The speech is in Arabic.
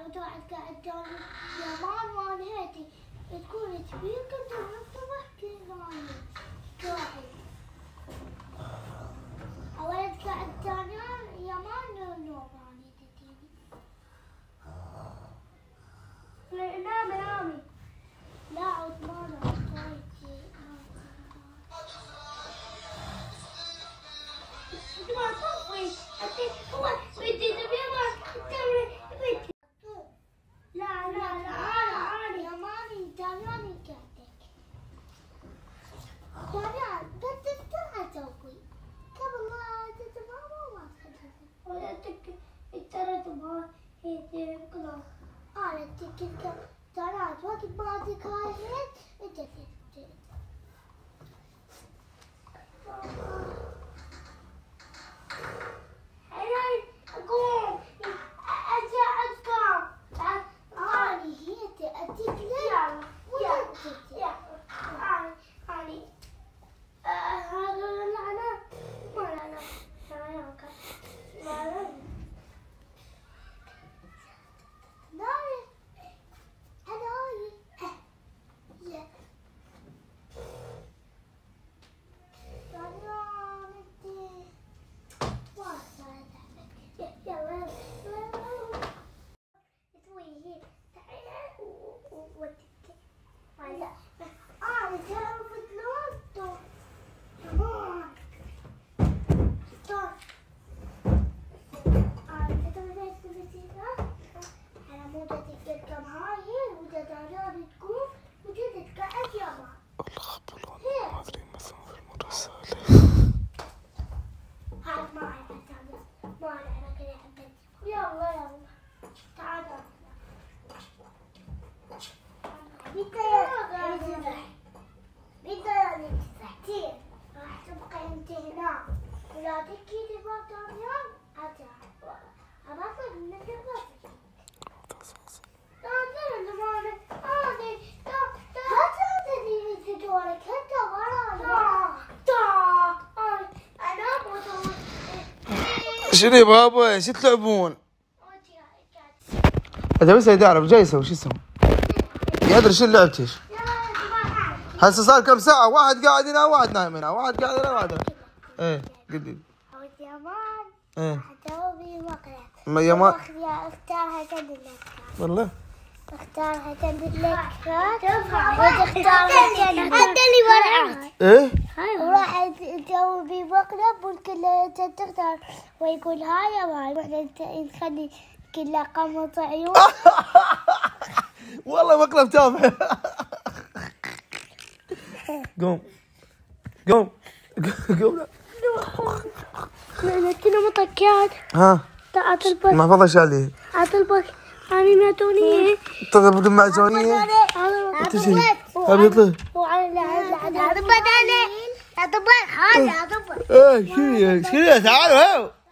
وتروح تقعد يومان وانهيتي تكون تبيك انت الصبح كل تروحي أولا تقعد ثاني يومان نوم اني تجيني نامي لا عود ما نام شنو يا بابا؟ شو تلعبون؟ هذا بس يعرف جاي يسوي شو يسوي؟ يدري شو لعبتش؟ هسه صار كم ساعة؟ واحد قاعد هنا واحد نايم هنا، واحد قاعد هنا واحد هنا. ايه قدي. يمان ايه حتوبي مقلب. ما يمان اختارها تدلك. والله؟ اختارها تدلك. وتختارها تدلك. حتى اللي ورعت. ايه؟ وراح تجاوبي مقلب والكل تختار ويقول هاي يا ماي واحنا نخلي كلها قمط عيون. والله مقلب تافه. قوم قوم قوم. كنا مطكات. ها اطلبك محفظة شالي. اطلبك اني معتونية. تطلب معزونية؟ انت شي؟ هذا يطلع. هذا بدالي. هذا هذا ايه شنو تعالوا هاو.